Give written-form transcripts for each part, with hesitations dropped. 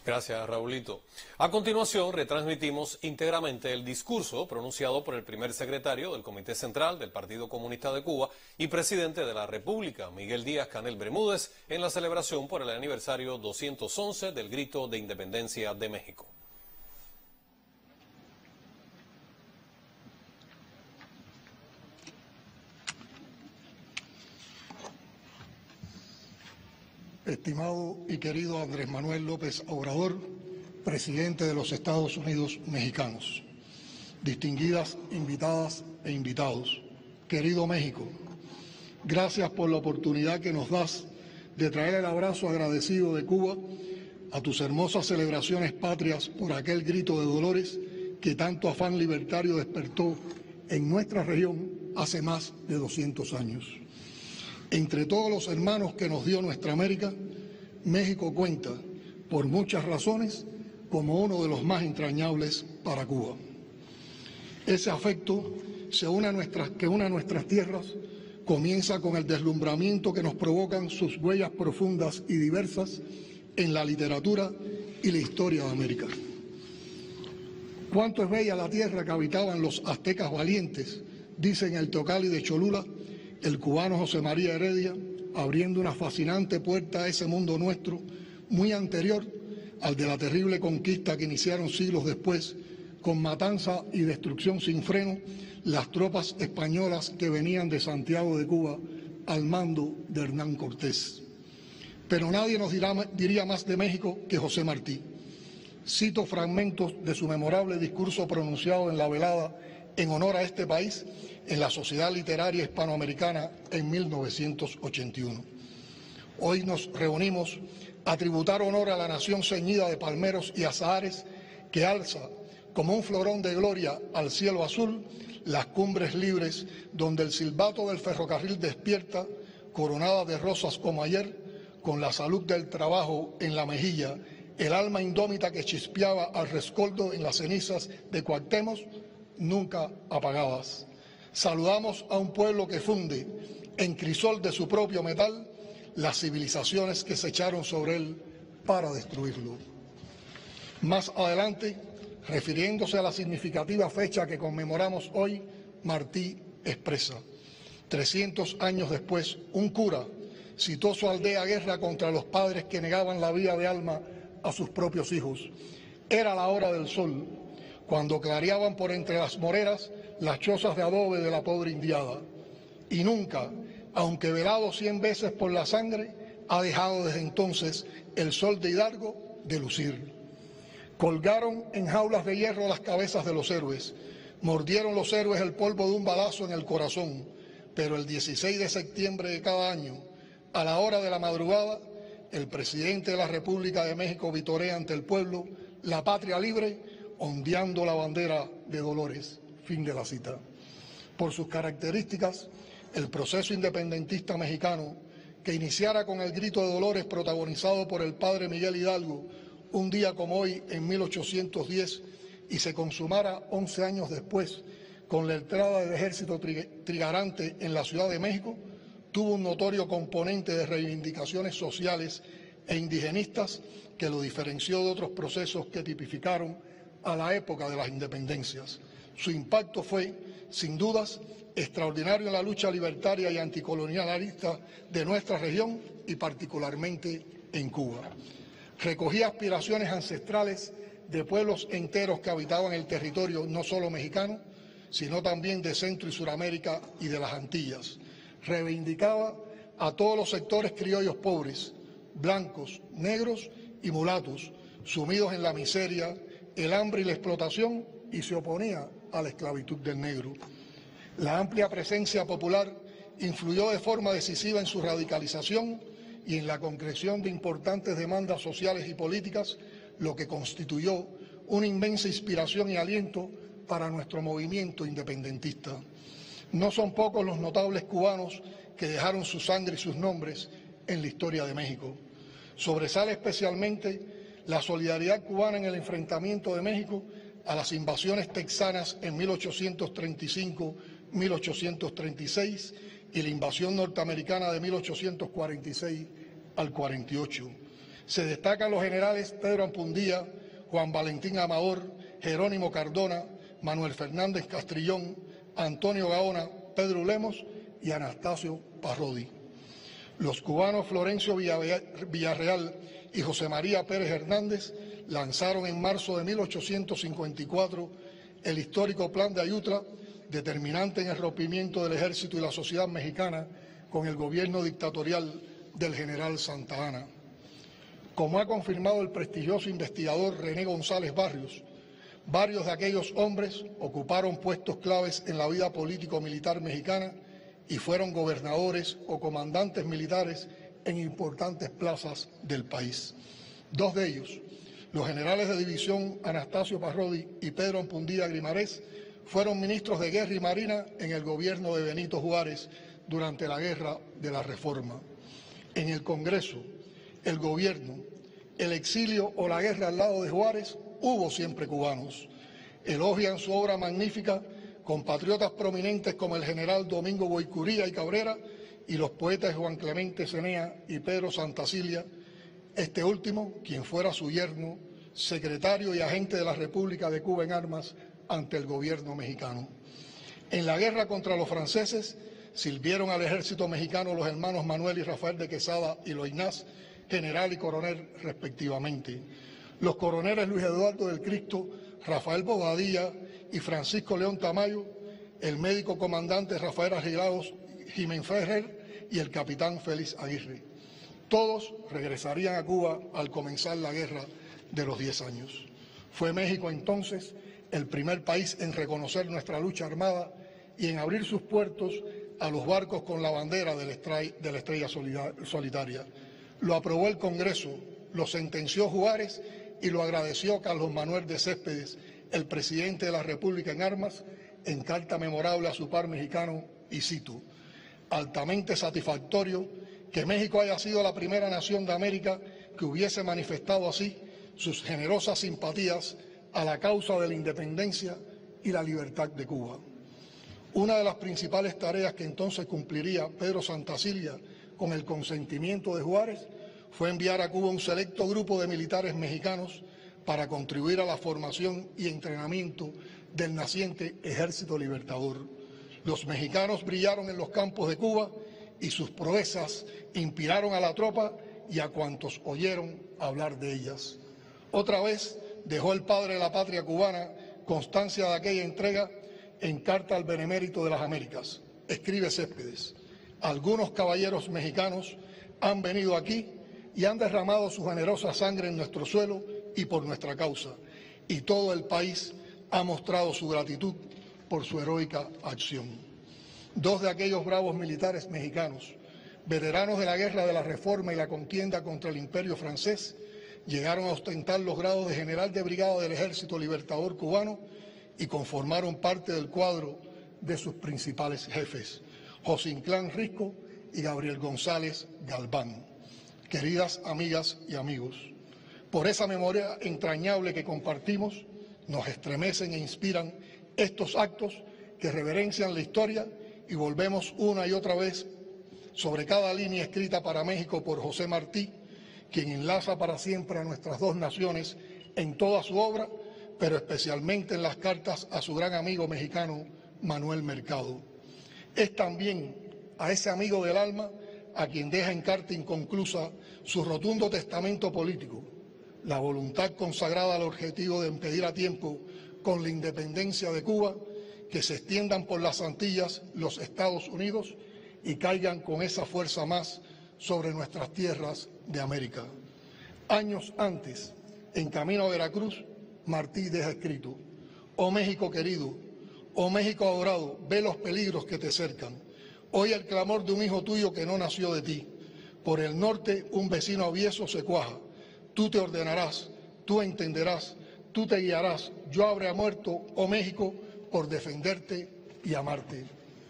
Gracias, Raulito. A continuación, retransmitimos íntegramente el discurso pronunciado por el primer secretario del Comité Central del Partido Comunista de Cuba y presidente de la República, Miguel Díaz-Canel Bermúdez, en la celebración por el aniversario 211 del Grito de Independencia de México. Estimado y querido Andrés Manuel López Obrador, presidente de los Estados Unidos mexicanos, distinguidas invitadas e invitados, querido México, gracias por la oportunidad que nos das de traer el abrazo agradecido de Cuba a tus hermosas celebraciones patrias por aquel grito de dolores que tanto afán libertario despertó en nuestra región hace más de 200 años. Entre todos los hermanos que nos dio nuestra América, México cuenta, por muchas razones, como uno de los más entrañables para Cuba. Ese afecto que une a nuestras tierras comienza con el deslumbramiento que nos provocan sus huellas profundas y diversas en la literatura y la historia de América. Cuánto es bella la tierra que habitaban los aztecas valientes, dice en el Teocalli de Cholula el cubano José María Heredia, abriendo una fascinante puerta a ese mundo nuestro, muy anterior al de la terrible conquista que iniciaron siglos después, con matanza y destrucción sin freno, las tropas españolas que venían de Santiago de Cuba al mando de Hernán Cortés. Pero nadie nos diría más de México que José Martí. Cito fragmentos de su memorable discurso pronunciado en la velada en honor a este país en la Sociedad Literaria Hispanoamericana en 1981. Hoy nos reunimos a tributar honor a la nación ceñida de palmeros y azahares que alza como un florón de gloria al cielo azul las cumbres libres donde el silbato del ferrocarril despierta, coronada de rosas como ayer, con la salud del trabajo en la mejilla, el alma indómita que chispeaba al rescoldo en las cenizas de Cuauhtémoc, nunca apagadas. Saludamos a un pueblo que funde en crisol de su propio metal las civilizaciones que se echaron sobre él para destruirlo. Más adelante, refiriéndose a la significativa fecha que conmemoramos hoy, Martí expresa: 300 años después, un cura citó su aldea guerra contra los padres que negaban la vida de alma a sus propios hijos. Era la hora del sol, cuando clareaban por entre las moreras las chozas de adobe de la pobre indiada. Y nunca, aunque velado 100 veces por la sangre, ha dejado desde entonces el sol de Hidalgo de lucir. Colgaron en jaulas de hierro las cabezas de los héroes, mordieron los héroes el polvo de un balazo en el corazón, pero el 16 de septiembre de cada año, a la hora de la madrugada, el presidente de la República de México vitorea ante el pueblo la patria libre, ondeando la bandera de Dolores. Fin de la cita. Por sus características, el proceso independentista mexicano, que iniciara con el grito de Dolores protagonizado por el padre Miguel Hidalgo, un día como hoy en 1810, y se consumara 11 años después con la entrada del ejército trigarante en la Ciudad de México, tuvo un notorio componente de reivindicaciones sociales e indigenistas que lo diferenció de otros procesos que tipificaron a la época de las independencias. Su impacto fue, sin dudas, extraordinario en la lucha libertaria y anticolonialista de nuestra región y particularmente en Cuba. Recogía aspiraciones ancestrales de pueblos enteros que habitaban el territorio no solo mexicano, sino también de Centro y Suramérica y de las Antillas. Reivindicaba a todos los sectores criollos pobres, blancos, negros y mulatos, sumidos en la miseria, el hambre y la explotación, y se oponía a la esclavitud del negro. La amplia presencia popular influyó de forma decisiva en su radicalización y en la concreción de importantes demandas sociales y políticas, lo que constituyó una inmensa inspiración y aliento para nuestro movimiento independentista. No son pocos los notables cubanos que dejaron su sangre y sus nombres en la historia de México. Sobresale especialmente la solidaridad cubana en el enfrentamiento de México a las invasiones texanas en 1835-1836 y la invasión norteamericana de 1846 al 48. Se destacan los generales Pedro Ampundía, Juan Valentín Amador, Jerónimo Cardona, Manuel Fernández Castrillón, Antonio Gaona, Pedro Lemos y Anastasio Parrodi. Los cubanos Florencio Villarreal y José María Pérez Hernández lanzaron en marzo de 1854 el histórico Plan de Ayutla, determinante en el rompimiento del ejército y la sociedad mexicana con el gobierno dictatorial del general Santa Anna. Como ha confirmado el prestigioso investigador René González Barrios, varios de aquellos hombres ocuparon puestos claves en la vida político-militar mexicana y fueron gobernadores o comandantes militares en importantes plazas del país. Dos de ellos, los generales de división Anastasio Parrodi y Pedro Ampundía Grimarés, fueron ministros de Guerra y Marina en el gobierno de Benito Juárez durante la Guerra de la Reforma. En el Congreso, el gobierno, el exilio o la guerra al lado de Juárez, hubo siempre cubanos. Elogian su obra magnífica compatriotas prominentes como el general Domingo Boicuría y Cabrera y los poetas Juan Clemente Cenea y Pedro Santacilia, este último, quien fuera su yerno, secretario y agente de la República de Cuba en armas ante el gobierno mexicano. En la guerra contra los franceses sirvieron al ejército mexicano los hermanos Manuel y Rafael de Quesada y Loynaz, general y coronel respectivamente. Los coroneles Luis Eduardo del Cristo, Rafael Bobadilla y Francisco León Tamayo, el médico comandante Rafael Arreglados Jiménez Ferrer y el capitán Félix Aguirre. Todos regresarían a Cuba al comenzar la guerra de los 10 años. Fue México entonces el primer país en reconocer nuestra lucha armada y en abrir sus puertos a los barcos con la bandera de la estrella solitaria. Lo aprobó el Congreso, lo sentenció Juárez y lo agradeció Carlos Manuel de Céspedes, el presidente de la República en armas, en carta memorable a su par mexicano, y cito: altamente satisfactorio que México haya sido la primera nación de América que hubiese manifestado así sus generosas simpatías a la causa de la independencia y la libertad de Cuba. Una de las principales tareas que entonces cumpliría Pedro Santacilia con el consentimiento de Juárez fue enviar a Cuba un selecto grupo de militares mexicanos para contribuir a la formación y entrenamiento del naciente Ejército Libertador. Los mexicanos brillaron en los campos de Cuba y sus proezas inspiraron a la tropa y a cuantos oyeron hablar de ellas. Otra vez dejó el padre de la patria cubana constancia de aquella entrega en carta al Benemérito de las Américas. Escribe Céspedes: algunos caballeros mexicanos han venido aquí y han derramado su generosa sangre en nuestro suelo y por nuestra causa, y todo el país ha mostrado su gratitud por su heroica acción. Dos de aquellos bravos militares mexicanos, veteranos de la Guerra de la Reforma y la contienda contra el Imperio francés, llegaron a ostentar los grados de general de brigada del Ejército Libertador cubano y conformaron parte del cuadro de sus principales jefes, José Inclán Risco y Gabriel González Galván. Queridas amigas y amigos, por esa memoria entrañable que compartimos, nos estremecen e inspiran estos actos que reverencian la historia y volvemos una y otra vez sobre cada línea escrita para México por José Martí, quien enlaza para siempre a nuestras dos naciones en toda su obra, pero especialmente en las cartas a su gran amigo mexicano Manuel Mercado. Es también a ese amigo del alma a quien deja en carta inconclusa su rotundo testamento político, la voluntad consagrada al objetivo de impedir a tiempo, con la independencia de Cuba, que se extiendan por las Antillas los Estados Unidos y caigan con esa fuerza más sobre nuestras tierras de América. Años antes, en camino a Veracruz, Martí deja escrito: oh México querido, oh México adorado, ve los peligros que te cercan. Oye el clamor de un hijo tuyo que no nació de ti. Por el norte un vecino avieso se cuaja. Tú te ordenarás, tú entenderás, tú te guiarás. Yo habré muerto, oh México, por defenderte y amarte.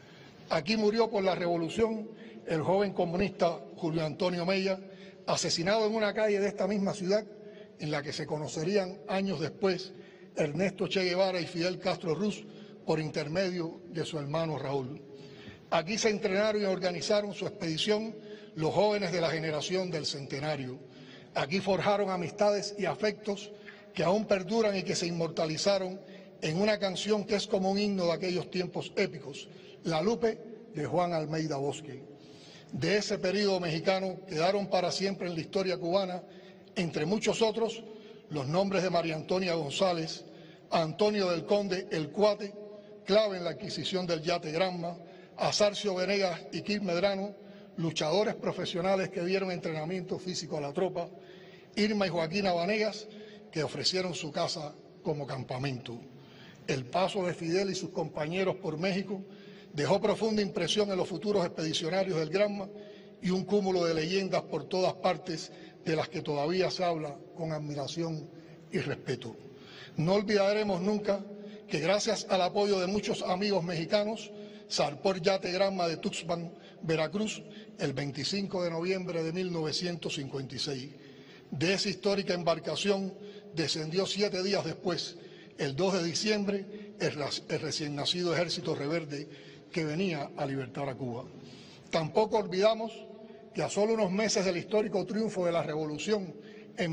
Aquí murió por la revolución el joven comunista Julio Antonio Mella, asesinado en una calle de esta misma ciudad, en la que se conocerían años después Ernesto Che Guevara y Fidel Castro Ruz por intermedio de su hermano Raúl. Aquí se entrenaron y organizaron su expedición los jóvenes de la generación del centenario. Aquí forjaron amistades y afectos que aún perduran y que se inmortalizaron en una canción que es como un himno de aquellos tiempos épicos, La Lupe, de Juan Almeida Bosque. De ese período mexicano quedaron para siempre en la historia cubana, entre muchos otros, los nombres de María Antonia González, Antonio del Conde El Cuate, clave en la adquisición del yate Granma, a Sarcio Venegas y Kid Medrano, luchadores profesionales que dieron entrenamiento físico a la tropa, Irma y Joaquina Vanegas, que ofrecieron su casa como campamento. El paso de Fidel y sus compañeros por México dejó profunda impresión en los futuros expedicionarios del Granma y un cúmulo de leyendas por todas partes de las que todavía se habla con admiración y respeto. No olvidaremos nunca que gracias al apoyo de muchos amigos mexicanos, zarpó el yate Granma de Tuxpan, Veracruz, el 25 de noviembre de 1956. De esa histórica embarcación descendió 7 días después, el 2 de diciembre, el recién nacido Ejército Reverde que venía a libertar a Cuba. Tampoco olvidamos que a solo unos meses del histórico triunfo de la Revolución en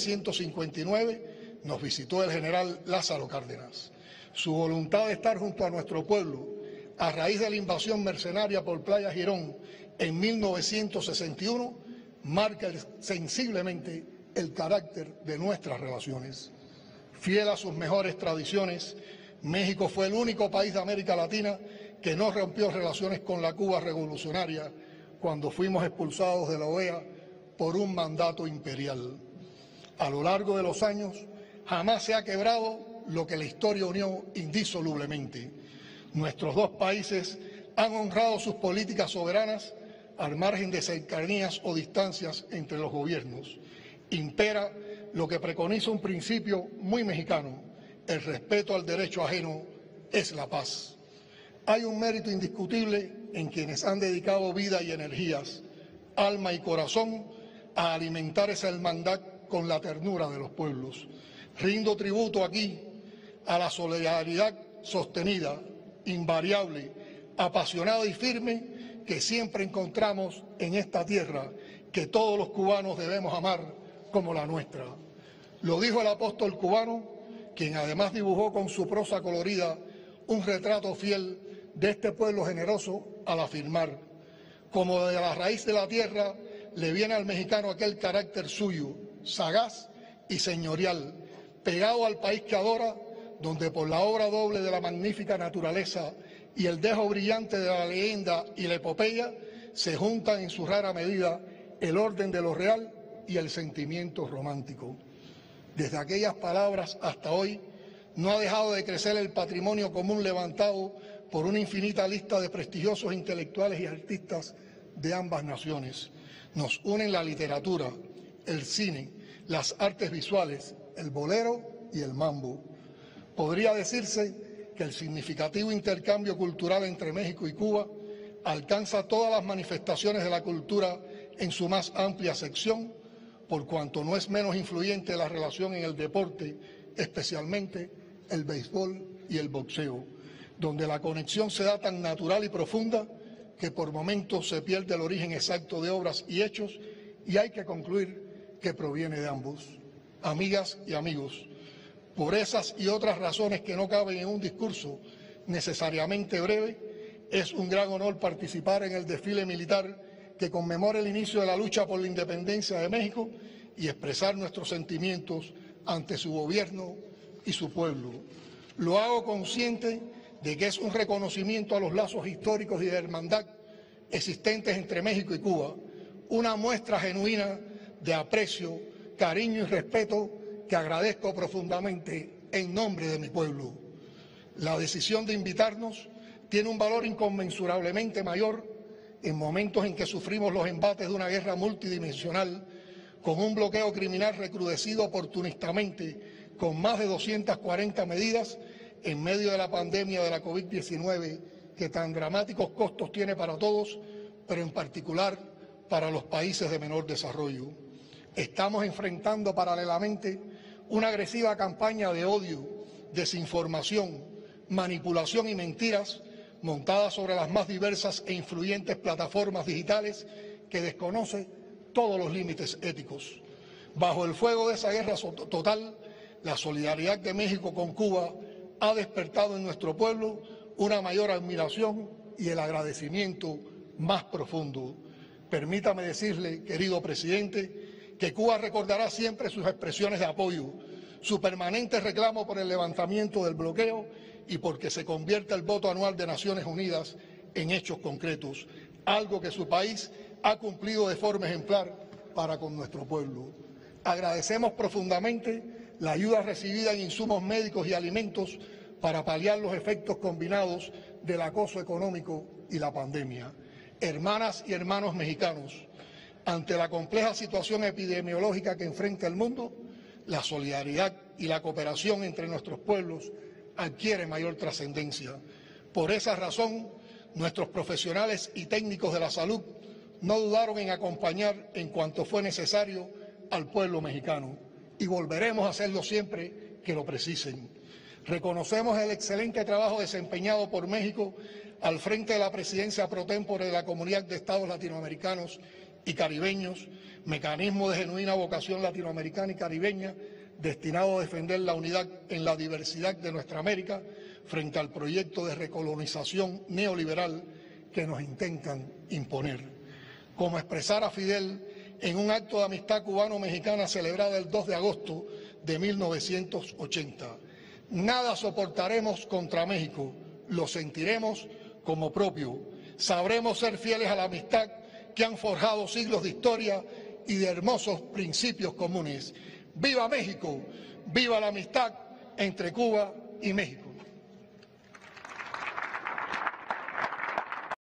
1959 nos visitó el general Lázaro Cárdenas. Su voluntad de estar junto a nuestro pueblo a raíz de la invasión mercenaria por Playa Girón en 1961 marca sensiblemente el carácter de nuestras relaciones. Fiel a sus mejores tradiciones, México fue el único país de América Latina que no rompió relaciones con la Cuba revolucionaria cuando fuimos expulsados de la OEA por un mandato imperial. A lo largo de los años, jamás se ha quebrado lo que la historia unió indisolublemente. Nuestros dos países han honrado sus políticas soberanas al margen de cercanías o distancias entre los gobiernos. Impera lo que preconiza un principio muy mexicano: el respeto al derecho ajeno es la paz. Hay un mérito indiscutible en quienes han dedicado vida y energías, alma y corazón a alimentar esa hermandad con la ternura de los pueblos. Rindo tributo aquí a la solidaridad sostenida, invariable, apasionada y firme que siempre encontramos en esta tierra que todos los cubanos debemos amar como la nuestra. Lo dijo el apóstol cubano, quien además dibujó con su prosa colorida un retrato fiel de este pueblo generoso al afirmar: como de la raíz de la tierra le viene al mexicano aquel carácter suyo, sagaz y señorial, pegado al país que adora, donde por la obra doble de la magnífica naturaleza y el dejo brillante de la leyenda y la epopeya, se juntan en su rara medida el orden de lo real y el sentimiento romántico. Desde aquellas palabras hasta hoy no ha dejado de crecer el patrimonio común levantado por una infinita lista de prestigiosos intelectuales y artistas de ambas naciones. Nos unen la literatura, el cine, las artes visuales, el bolero y el mambo. Podría decirse que el significativo intercambio cultural entre México y Cuba alcanza todas las manifestaciones de la cultura en su más amplia sección, por cuanto no es menos influyente la relación en el deporte, especialmente el béisbol y el boxeo, donde la conexión se da tan natural y profunda que por momentos se pierde el origen exacto de obras y hechos, y hay que concluir que proviene de ambos. Amigas y amigos, por esas y otras razones que no caben en un discurso necesariamente breve, es un gran honor participar en el desfile militar que conmemora el inicio de la lucha por la independencia de México y expresar nuestros sentimientos ante su gobierno y su pueblo. Lo hago consciente de que es un reconocimiento a los lazos históricos y de hermandad existentes entre México y Cuba, una muestra genuina de aprecio, cariño y respeto que agradezco profundamente en nombre de mi pueblo. La decisión de invitarnos tiene un valor inconmensurablemente mayor en momentos en que sufrimos los embates de una guerra multidimensional con un bloqueo criminal recrudecido oportunistamente con más de 240 medidas en medio de la pandemia de la COVID-19 que tan dramáticos costos tiene para todos, pero en particular para los países de menor desarrollo. Estamos enfrentando paralelamente una agresiva campaña de odio, desinformación, manipulación y mentiras montadas sobre las más diversas e influyentes plataformas digitales que desconoce todos los límites éticos. Bajo el fuego de esa guerra total, la solidaridad de México con Cuba ha despertado en nuestro pueblo una mayor admiración y el agradecimiento más profundo. Permítame decirle, querido presidente, que Cuba recordará siempre sus expresiones de apoyo, su permanente reclamo por el levantamiento del bloqueo y porque se convierta el voto anual de Naciones Unidas en hechos concretos, algo que su país ha cumplido de forma ejemplar para con nuestro pueblo. Agradecemos profundamente la ayuda recibida en insumos médicos y alimentos para paliar los efectos combinados del acoso económico y la pandemia. Hermanas y hermanos mexicanos, ante la compleja situación epidemiológica que enfrenta el mundo, la solidaridad y la cooperación entre nuestros pueblos adquiere mayor trascendencia. Por esa razón, nuestros profesionales y técnicos de la salud no dudaron en acompañar en cuanto fue necesario al pueblo mexicano y volveremos a hacerlo siempre que lo precisen. Reconocemos el excelente trabajo desempeñado por México al frente de la presidencia pro tempore de la Comunidad de Estados Latinoamericanos y Caribeños, mecanismo de genuina vocación latinoamericana y caribeña destinado a defender la unidad en la diversidad de nuestra América frente al proyecto de recolonización neoliberal que nos intentan imponer. Como expresara Fidel en un acto de amistad cubano-mexicana celebrado el 2 de agosto de 1980, nada soportaremos contra México, lo sentiremos como propio, sabremos ser fieles a la amistad que han forjado siglos de historia y de hermosos principios comunes. ¡Viva México! ¡Viva la amistad entre Cuba y México!